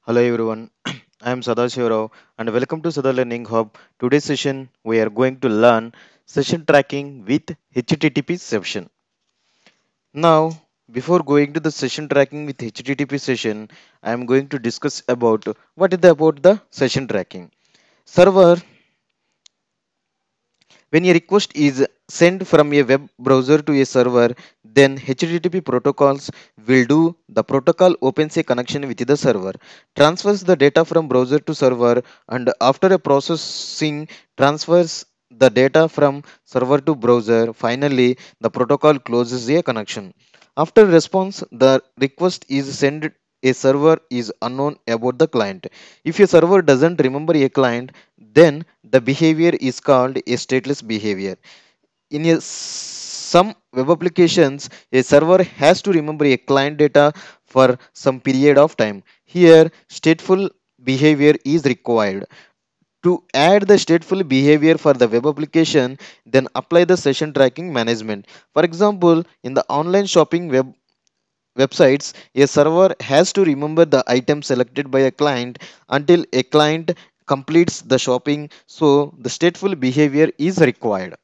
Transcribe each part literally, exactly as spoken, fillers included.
Hello everyone, I am Sadashivrao and welcome to Sada Learning Hub. Today's session we are going to learn session tracking with H T T P session. Now, before going to the session tracking with H T T P session, I am going to discuss about what is the, about the session tracking. Server, when a request is sent from a web browser to a server, then H T T P protocols will do the protocol opens a connection with the server, transfers the data from browser to server, and after a processing transfers the data from server to browser. Finally, the protocol closes a connection. After response, the request is sent. A server is unknown about the client. If a server doesn't remember a client, then the behavior is called a stateless behavior. In a, some web applications, a server has to remember a client data for some period of time. Here, stateful behavior is required. To add the stateful behavior for the web application, then apply the session tracking management. For example, in the online shopping web websites, a server has to remember the item selected by a client until a client completes the shopping, so the stateful behavior is required.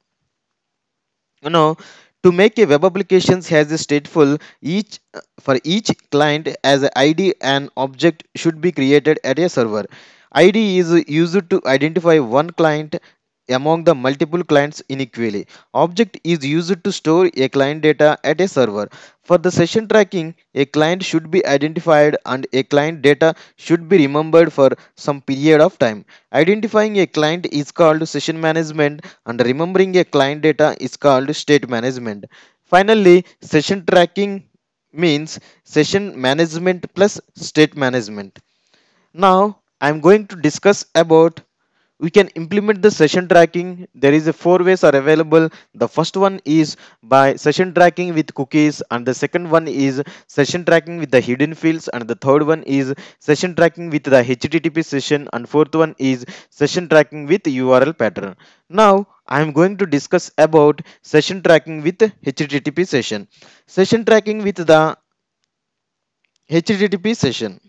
You know, to make a web applications has a stateful each for each client as a id and object should be created at a server. Id is used to identify one client among the multiple clients inequally. Object is used to store a client data at a server. For the session tracking, a client should be identified and a client data should be remembered for some period of time. Identifying a client is called session management and remembering a client data is called state management. Finally, session tracking means session management plus state management. Now, I am going to discuss about we can implement the session tracking. There is a four ways are available. The first one is by session tracking with cookies, and the second one is session tracking with the hidden fields, and the third one is session tracking with the H T T P session, and fourth one is session tracking with U R L pattern. Now I am going to discuss about session tracking with H T T P session. Session tracking with the H T T P session.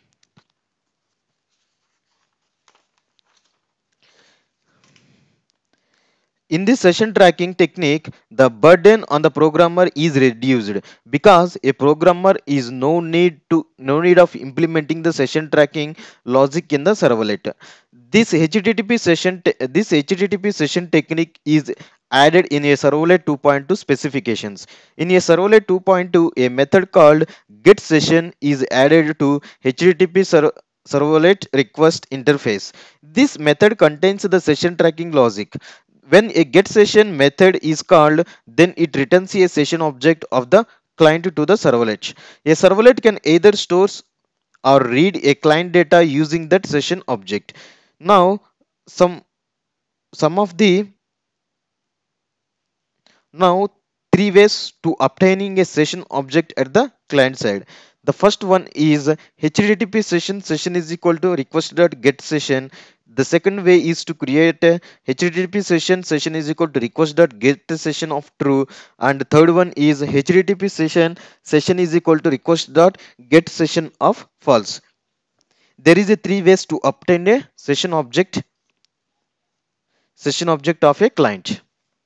In this session tracking technique, the burden on the programmer is reduced because a programmer is no need to no need of implementing the session tracking logic in the servlet. This H T T P session te- this H T T P session technique is added in a servlet two point two specifications. In a servlet two point two, a method called get session is added to H T T P ser- servlet request interface. This method contains the session tracking logic. When a get session method is called, then it returns a session object of the client to the servlet. A servlet can either store or read a client data using that session object. Now, some some of the now three ways to obtaining a session object at the client side. The first one is H T T P session. Session is equal to request.get session. The second way is to create a H T T P session. Session is equal to request.get session of true. And the third one is H T T P session. Session is equal to request.get session of false. There is a three ways to obtain a session object session object of a client.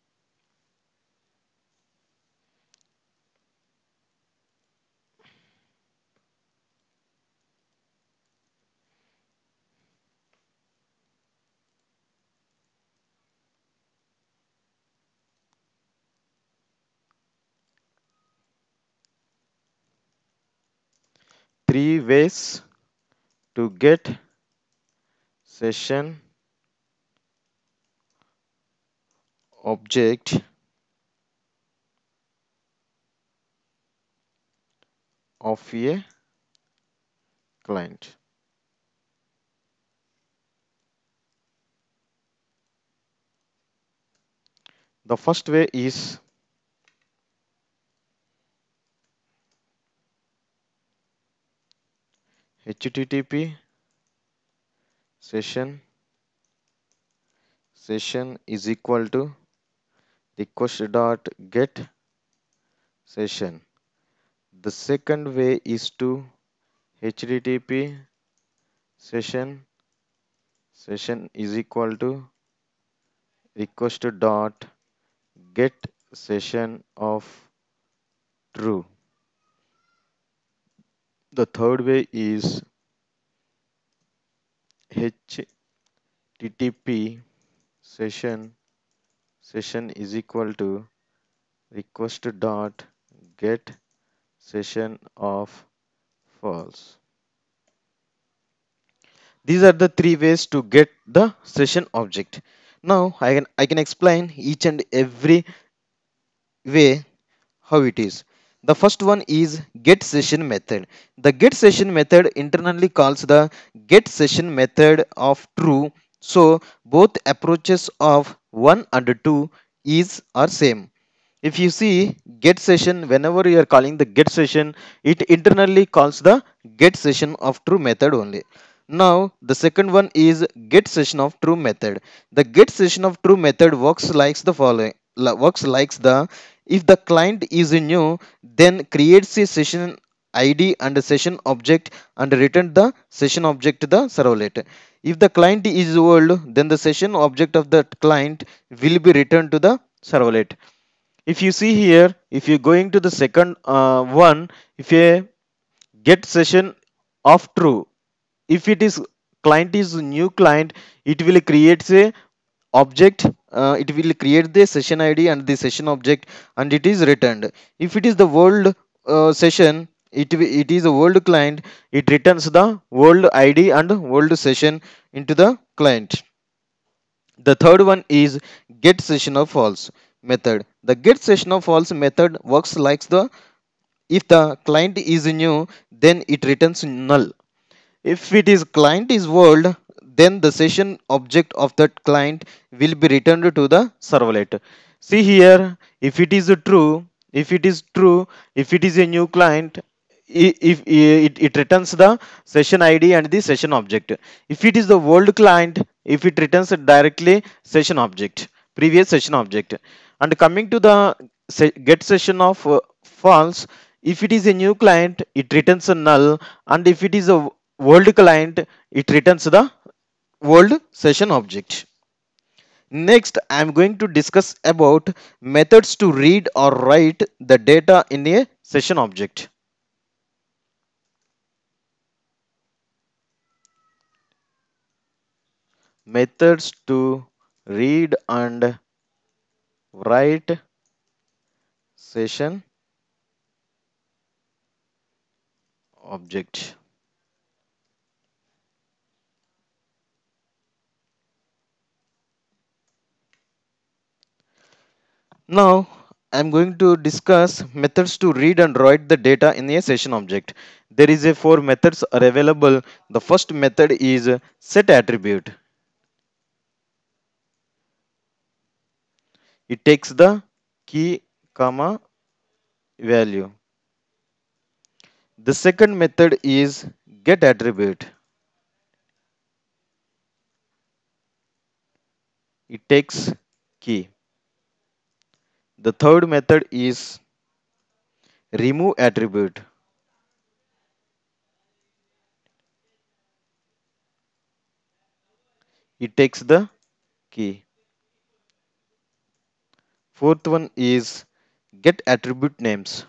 Three ways to get session object of a client. The first way is H T T P session session is equal to request dot get session. The second way is to H T T P session session is equal to request dot get session of true. The third way is http session session is equal to request dot get session of false. These are the three ways to get the session object. Now I can I can explain each and every way how it is. The first one is get session method. The get session method internally calls the get session method of true. So both approaches of one and two is are same. If you see get session, whenever you are calling the get session, it internally calls the get session of true method only. Now the second one is get session of true method. The get session of true method works like the following li- works like the if the client is new, then creates a session I D and a session object and return the session object to the servlet. If the client is old, then the session object of the client will be returned to the servlet. If you see here, if you're going to the second uh, one, if you get session of true, if it is client is new client, it will create a object, uh, it will create the session id and the session object, and it is returned. If it is the world uh, session, it wi- it is a world client, it returns the world id and world session into the client. The third one is get session of false method. The get session of false method works like the if the client is new, then it returns null. If it is client is world, then the session object of that client will be returned to the servlet. See here, if it is a true, if it is true, if it is a new client, i- if i- it, it returns the session I D and the session object. If it is the world client, if it returns directly session object, previous session object. And coming to the se- get session of uh, false, if it is a new client, it returns a null, and if it is a world client, it returns the world session object. Next, I am going to discuss about methods to read or write the data in a session object. Methods to read and write session object. Now, I am going to discuss methods to read and write the data in a session object. There is a four methods are available. The first method is set attribute. It takes the key, comma, value. The second method is get attribute. It takes key. The third method is remove attribute. It takes the key. Fourth one is get attribute names.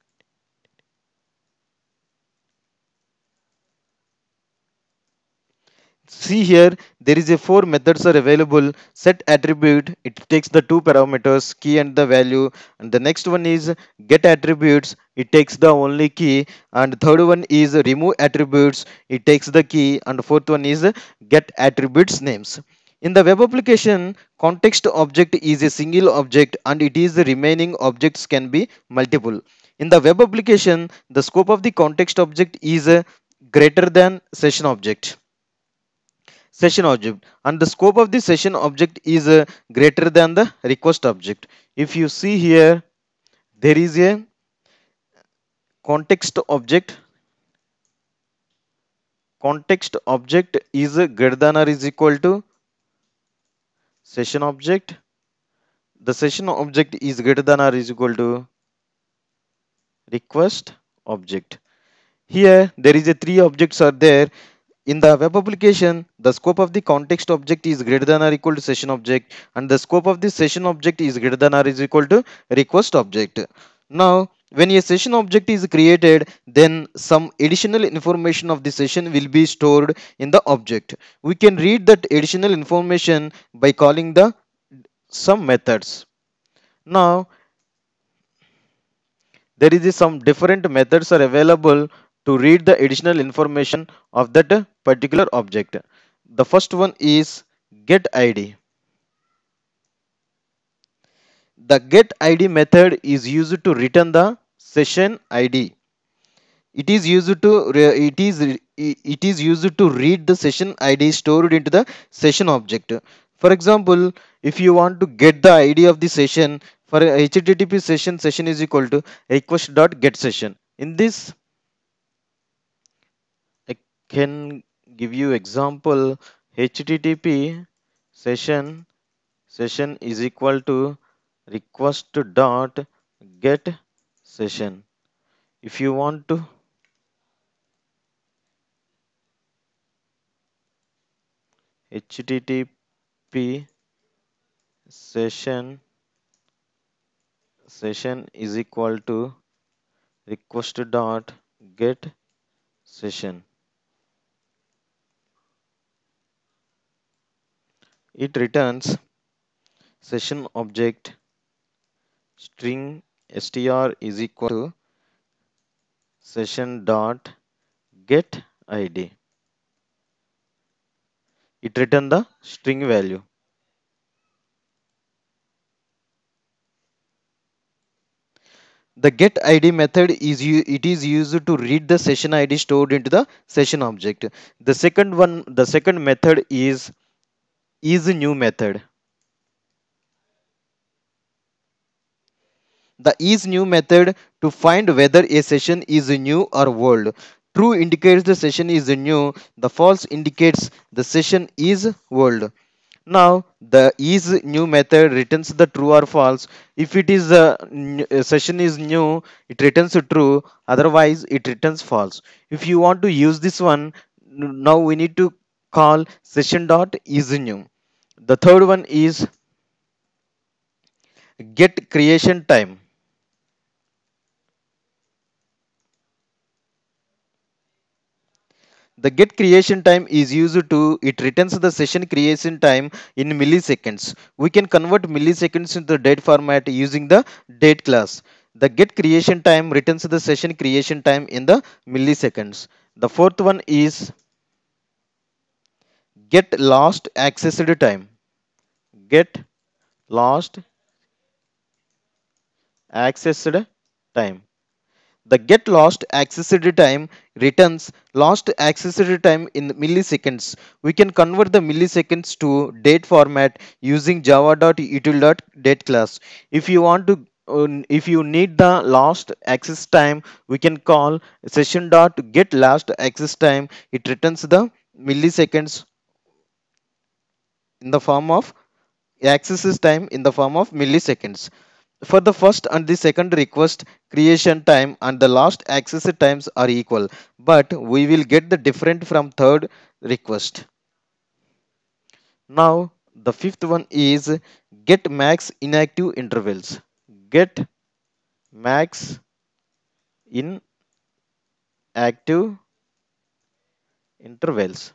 See here, there is a four methods are available. Set attribute, it takes the two parameters, key and the value. And the next one is get attributes, it takes the only key. And third one is remove attributes, it takes the key. And fourth one is get attributes names. In the web application, context object is a single object and it is the remaining objects can be multiple. In the web application, the scope of the context object is uh, greater than session object session object, and the scope of the session object is uh, greater than the request object. If you see here, there is a context object. Context object is uh, greater than or is equal to session object. The session object is greater than or is equal to request object. Here there is a three objects are there. In the web application, the scope of the context object is greater than or equal to session object, and the scope of the session object is greater than or is equal to request object. Now, when a session object is created, then some additional information of the session will be stored in the object. We can read that additional information by calling the some methods. Now, there is some different methods are available to read the additional information of that particular object. The first one is get id. The get id method is used to return the session id. It is used to re- it is it is used to read the session id stored into the session object. For example, if you want to get the id of the session, for a http session, session is equal to request dot get session. In this, I can give you example. Http session session is equal to request dot get session. If you want to http session session is equal to request dot get session, it returns session object string str is equal to session dot get id. It return the string value. The get id method is u- it is used to read the session id stored into the session object. The second one, the second method is is new method. The is new method to find whether a session is new or old. True indicates the session is new. The false indicates the session is old. Now, the is new method returns the true or false. If it is a, n- a session is new, it returns true. Otherwise, it returns false. If you want to use this one, n- now we need to call session dot is new. The third one is get creation time. The get creation time is used to it returns the session creation time in milliseconds. We can convert milliseconds into date format using the date class. The get creation time returns the session creation time in the milliseconds. The fourth one is get lost accessed time. Get lost accessed time. The get lost accessed time returns lost accessed time in milliseconds. We can convert the milliseconds to date format using java.util.date class. If you want to uh, if you need the lost access time, we can call session dot get last access time. It returns the milliseconds in the form of access time in the form of milliseconds. For the first and the second request, creation time and the last access times are equal, but we will get the different from third request. Now, the fifth one is get max inactive intervals. Get max inactive intervals.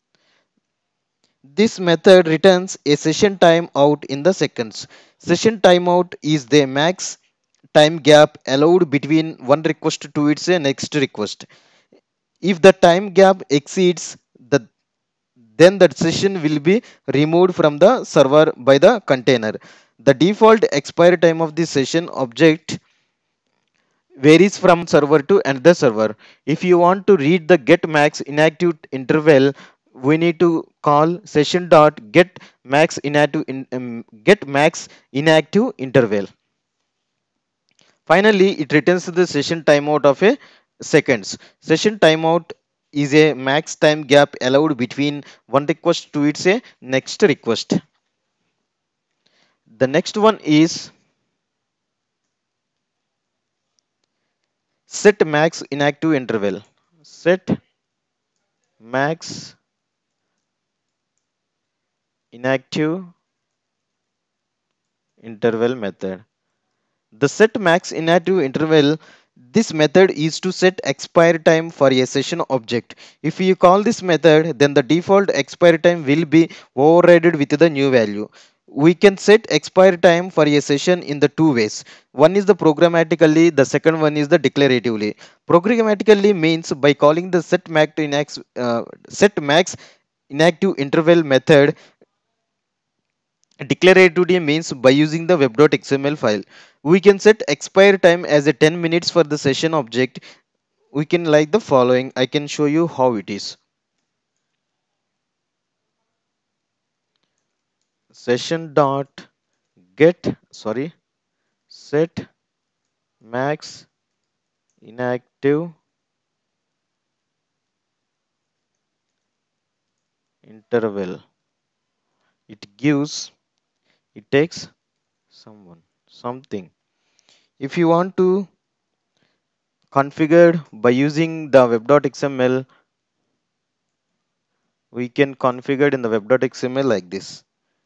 This method returns a session timeout in the seconds. Session timeout is the max time gap allowed between one request to its next request. If the time gap exceeds the then that session will be removed from the server by the container. The default expire time of the session object varies from server to another server. If you want to read the get max inactive interval, we need to call session dot get max inactive in, um, get max inactive interval. Finally, it returns the session timeout of a seconds. Session timeout is a max time gap allowed between one request to its a next request. The next one is set max inactive interval. Set max inactive interval method. The set max inactive interval, this method is to set expire time for a session object. If you call this method, then the default expire time will be overridden with the new value. We can set expire time for a session in the two ways. One is the programmatically, the second one is the declaratively. Programmatically means by calling the set max inax, uh, set max inactive interval method. Declaratively means by using the web.xml file. We can set expire time as a ten minutes for the session object. We can like the following. I can show you how it is. Session dot get sorry set max inactive interval. It gives it takes someone something. If you want to configure by using the web.xml, we can configure in the web.xml like this.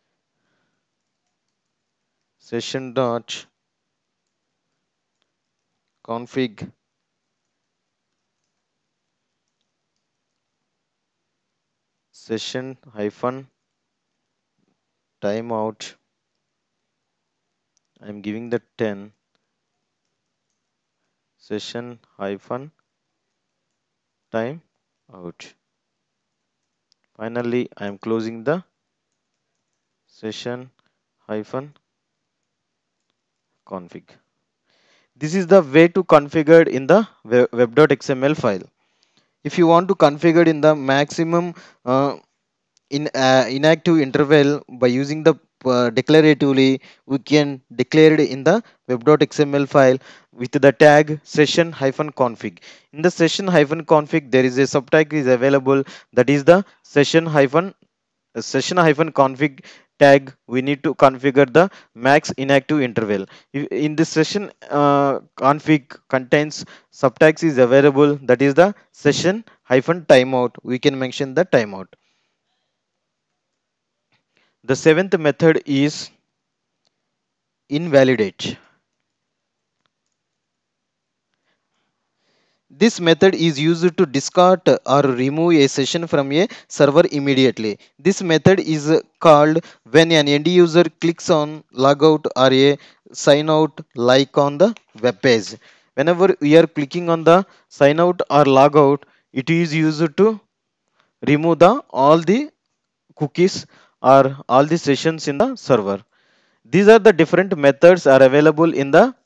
Session dot config session hyphen timeout. I'm giving the ten session hyphen time out. Finally, I'm closing the session hyphen config. This is the way to configure in the web.xml file. If you want to configure in the maximum uh, in uh, inactive interval by using the uh, declaratively, we can declare it in the web.xml file with the tag session hyphen config. In the session hyphen config, there is a subtag is available, that is the session hyphen uh, session hyphen config tag. We need to configure the max inactive interval. If- in this session uh, config contains subtags is available, that is the session hyphen timeout. We can mention the timeout. The seventh method is invalidate. This method is used to discard or remove a session from a server immediately. This method is called when an end user clicks on logout or a sign out like on the web page. Whenever we are clicking on the sign out or logout, it is used to remove the all the cookies or all the sessions in the server. These are the different methods are available in the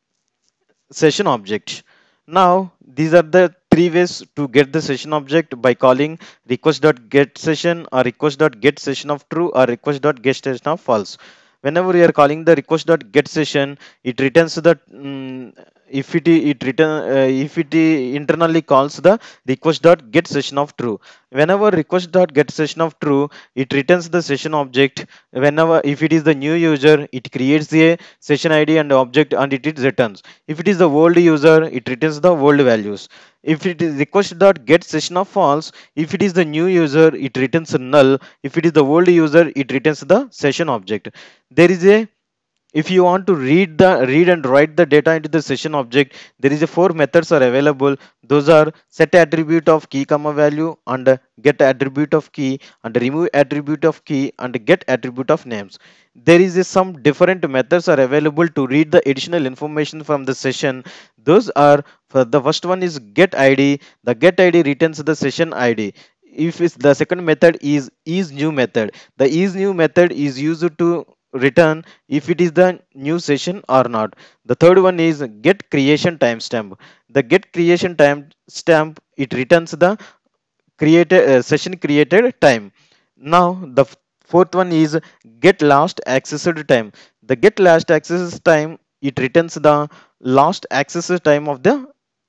session object. Now, these are the three ways to get the session object by calling request.get session or request.get session of true or request.get session of false. Whenever we are calling the request.get session, it returns the mm, if it i- it return uh, if it i- internally calls the request.get session of true. Whenever request.get session of true, it returns the session object. Whenever if it is the new user, it creates a session id and object and it is returns. If it is the old user, it returns the old values. If it is request.get session of false, if it is the new user, it returns null. If it is the old user, it returns the session object. There is a if you want to read the read and write the data into the session object, there is a four methods are available. Those are set attribute of key comma value and get attribute of key and remove attribute of key and get attribute of names. There is a, some different methods are available to read the additional information from the session. Those are, for the first one is get id. The get id returns the session id. If it's the second method is is new method. The is new method is used to return if it is the new session or not. The third one is get creation timestamp. The get creation timestamp, it returns the created uh, session created time. Now the f- fourth one is get last accessed time. The get last access time, it returns the last access time of the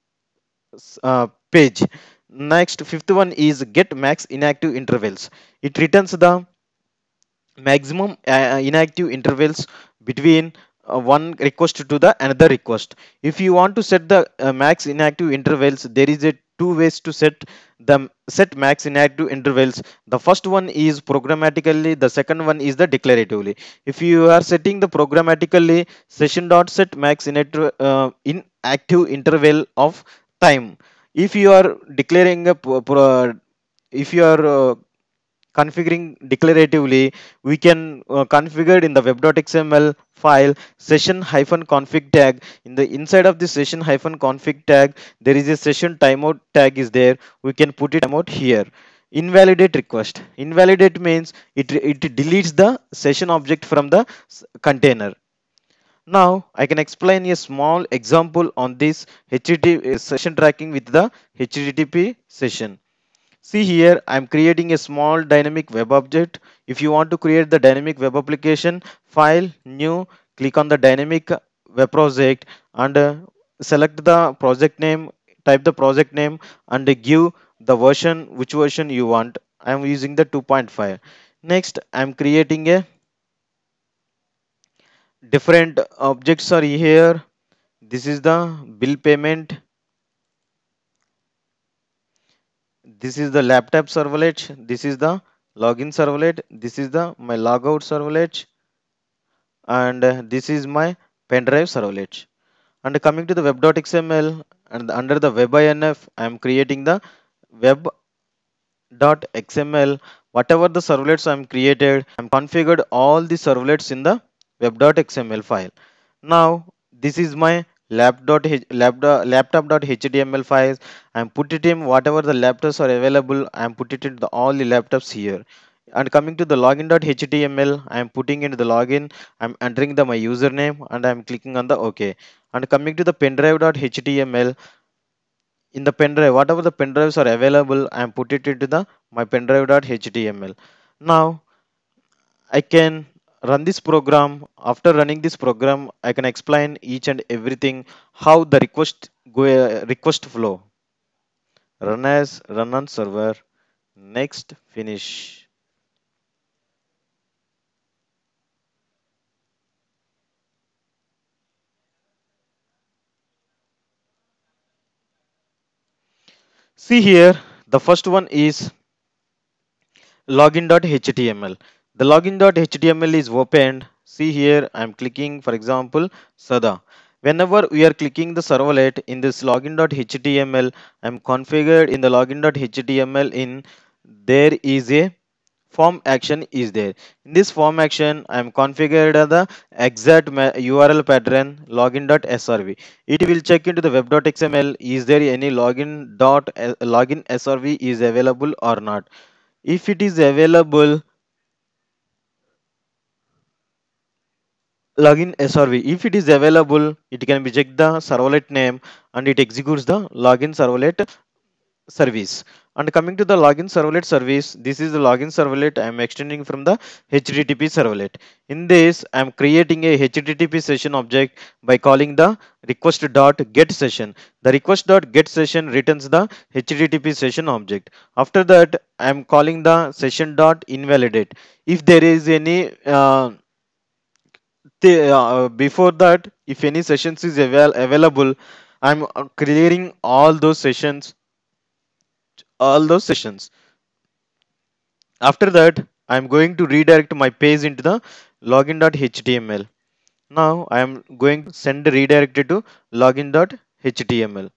uh, page. Next, fifth one is get max inactive intervals. It returns the maximum uh, inactive intervals between uh, one request to the another request. If you want to set the uh, max inactive intervals, there is a two ways to set the set max inactive intervals. The first one is programmatically, the second one is the declaratively. If you are setting the programmatically, session dot set max inactive uh, inactive interval of time. If you are declaring a pro- pro- if you are uh, configuring declaratively, we can uh, configure in the web.xml file session hyphen config tag. In the inside of the session hyphen config tag, there is a session timeout tag is there. We can put it timeout here. Invalidate request. Invalidate means it it deletes the session object from the s- container. Now I can explain a small example on this H T T P session tracking with the H T T P session. See here, I'm creating a small dynamic web object. If you want to create the dynamic web application, file, new, click on the dynamic web project and uh, select the project name, type the project name and give the version, which version you want. I'm using the two point five. Next, I'm creating a different objects are here. This is the bill payment. This is the laptop servlet. This is the login servlet. This is the my logout servlet, and uh, this is my pen drive servlet. And coming to the web.xml, and under the webinf, I am creating the web.xml. Whatever the servlets I am created, I am configured all the servlets in the web.xml file. Now this is my lap.h lap, laptop.html files. I am put it in whatever the laptops are available. I am put it in the all the laptops here. And coming to the login.html, I am putting in the login. I am entering the my username and I am clicking on the OK. And coming to the pendrive.html, in the pendrive, whatever the pendrives are available, I am put it into the my pendrive.html. Now I can run this program. After running this program, I can explain each and everything how the request go uh, request flow. Run as run on server. Next, finish. See here, the first one is login.html. The login.html is opened. See here, I am clicking, for example, Sada. Whenever we are clicking the servlet in this login.html, I am configured in the login.html in there is a form action is there. In this form action, I am configured the exact ma- U R L pattern login.srv. It will check into the web.xml. Is there any login dot uh, login srv is available or not? If it is available, login srv. If it is available, it can be check the servlet name and it executes the login servlet service. And coming to the login servlet service, this is the login servlet I am extending from the H T T P servlet. In this, I am creating a H T T P session object by calling the request dot get session. The request dot get session returns the H T T P session object. After that, I am calling the session dot invalidate. If there is any uh, the, uh, before that, if any sessions is avail- available, I'm uh, clearing all those sessions, all those sessions. After that, I'm going to redirect my page into the login.html. Now I am going to send the redirected to login.html.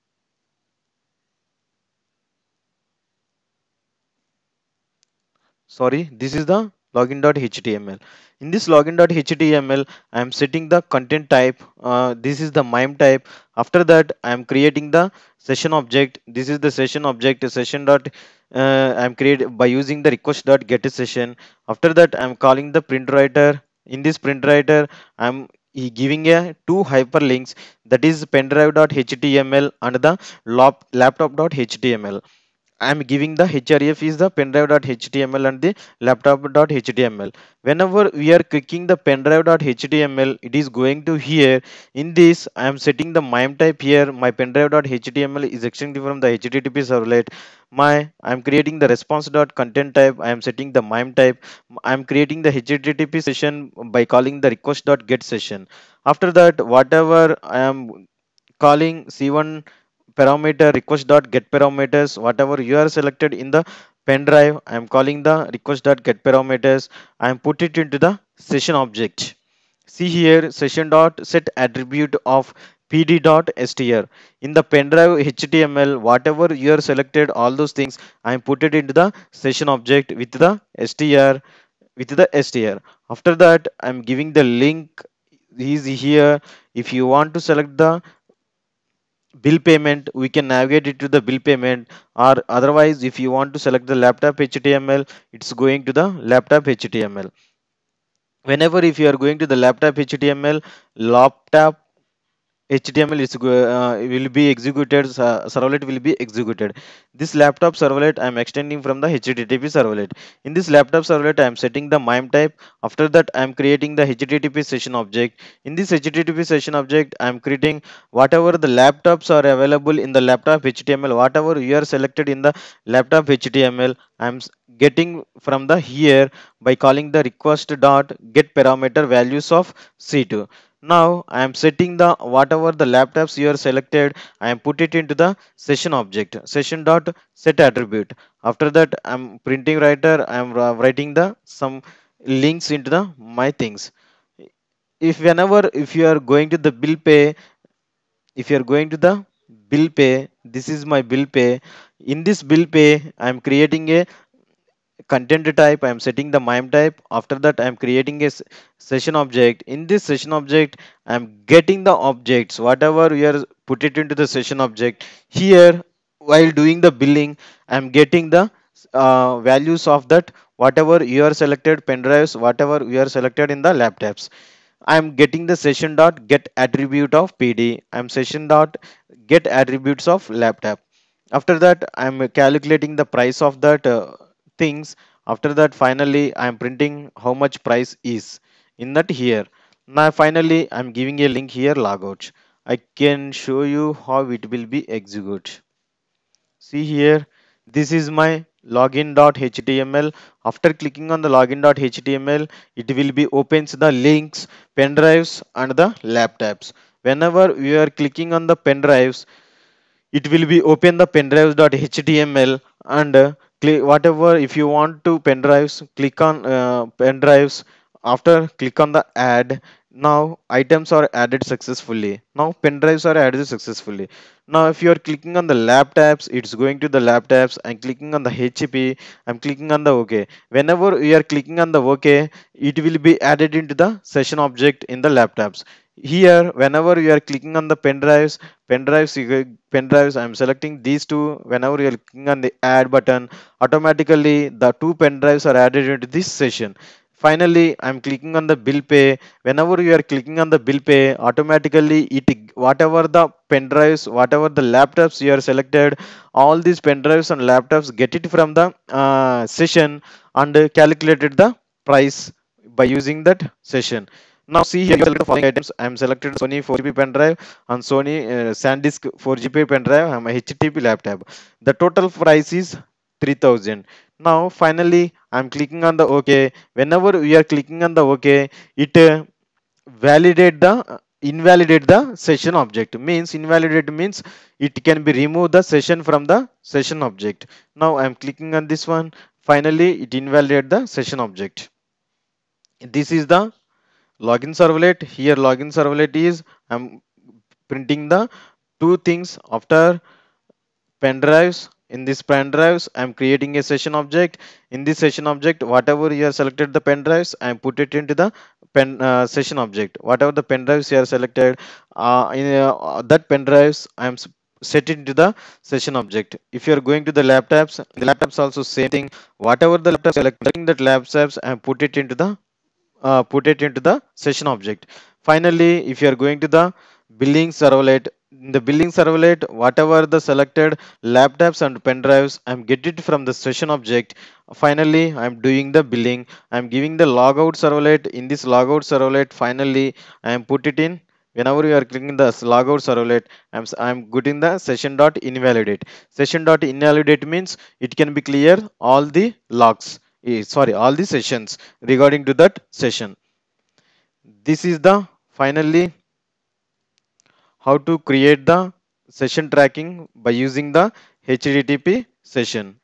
Sorry, this is the login.html. In this login.html, I am setting the content type. Uh, this is the mime type. After that, I am creating the session object. This is the session object, session dot uh, I am create by using the request dot get a session. After that, I am calling the print writer. In this print writer, I am giving a two hyperlinks, that is pendrive.html and the lap- laptop.html. I'm giving the href is the pendrive.html and the laptop.html. Whenever we are clicking the pendrive.html, it is going to here. In this, I am setting the MIME type here. My pendrive.html is extended from the H T T P servlet. My I'm creating the response.content type. I am setting the MIME type. I am creating the H T T P session by calling the request.get session. After that, whatever I am calling C one parameter request dot get parameters, whatever you are selected in the pen drive, I am calling the request dot get parameters. I am put it into the session object. See here, session dot set attribute of pd dot str. In the pen drive html, whatever you are selected, all those things I am put it into the session object with the str, with the str. After that, I am giving the link is here. If you want to select the bill payment, we can navigate it to the bill payment, or otherwise if you want to select the laptop html, it's going to the laptop html. Whenever if you are going to the laptop html, laptop H T M L is go- uh, will be executed. Uh, servlet will be executed. This laptop servlet I am extending from the H T T P servlet. In this laptop servlet, I am setting the MIME type. After that, I am creating the H T T P session object. In this H T T P session object, I am creating whatever the laptops are available in the laptop H T M L. Whatever you are selected in the laptop H T M L, I am s- getting from the here by calling the request dot get parameter values of C two. Now I am setting the whatever the laptops you are selected, I am put it into the session object, session dot set attribute. After that, I am printing writer, I am writing the some links into the my things. If whenever if you are going to the bill pay, if you are going to the bill pay, this is my bill pay. In this bill pay, I am creating a content type. I am setting the MIME type. After that, I am creating a s- session object. In this session object, I am getting the objects whatever we are put it into the session object. Here, while doing the billing, I am getting the uh, values of that whatever you are selected pen drives, whatever you are selected in the laptops. I am getting the session dot get attribute of P D. I am session dot get attributes of laptop. After that, I am calculating the price of that uh, things. After that, finally, I am printing how much price is in that here. Now, finally, I am giving a link here logout. I can show you how it will be execute. See here, this is my login.html. After clicking on the login.html, it will be opens the links, pen drives and the laptops. Whenever you are clicking on the pen drives, it will be open the pendrives.html and uh, click whatever if you want to pen drives, click on uh, pen drives. After click on the add. Now items are added successfully. Now pen drives are added successfully. Now if you are clicking on the laptops, it's going to the laptops. I'm clicking on the H P. I'm clicking on the OK. Whenever you are clicking on the OK, it will be added into the session object in the laptops. Here, whenever you are clicking on the pen drives, pen drives, you get- pen drives, I'm selecting these two. Whenever you are clicking on the add button, automatically the two pen drives are added into this session. Finally, I'm clicking on the bill pay. Whenever you are clicking on the bill pay, automatically it whatever the pen drives, whatever the laptops you are selected, all these pen drives and laptops get it from the uh, session and uh, calculated the price by using that session. Now see here, you select the following items. I am selected Sony four G B pen drive and Sony uh, SanDisk four G B pen drive. I am a H T T P laptop. The total price is three thousand. Now finally, I am clicking on the OK. Whenever we are clicking on the OK, it uh, validate the uh, invalidate the session object. Means invalidate means it can be remove the session from the session object. Now I am clicking on this one. Finally, it invalidate the session object. This is the login servlet. Here login servlet is I'm printing the two things after pen drives. In this pen drives, I'm creating a session object. In this session object, whatever you have selected the pen drives, I put it into the pen uh, session object. Whatever the pen drives you have selected, uh, in uh, that pen drives, I'm s- set it into the session object. If you are going to the laptops, the laptops also same thing. Whatever the laptops selecting that laptops, I put it into the uh, put it into the session object. Finally, if you are going to the billing servlet. In the billing servlet, whatever the selected laptops and pen drives, I'm get it from the session object. Finally, I'm doing the billing. I'm giving the logout servlet. In this logout servlet, finally I am put it in. Whenever you are clicking the logout servlet, i'm s- I'm getting the session dot invalidate. Session dot invalidate means it can be clear all the logs, eh, sorry, all the sessions regarding to that session. This is the finally how to create the session tracking by using the H T T P session.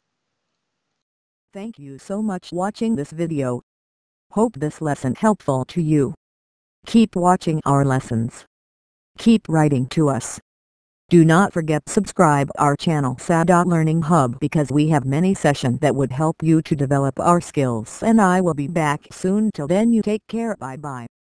Thank you so much watching this video. Hope this lesson helpful to you. Keep watching our lessons. Keep writing to us. Do not forget subscribe our channel S A D A Learning Hub because we have many sessions that would help you to develop our skills, and I will be back soon. Till then you take care. Bye bye.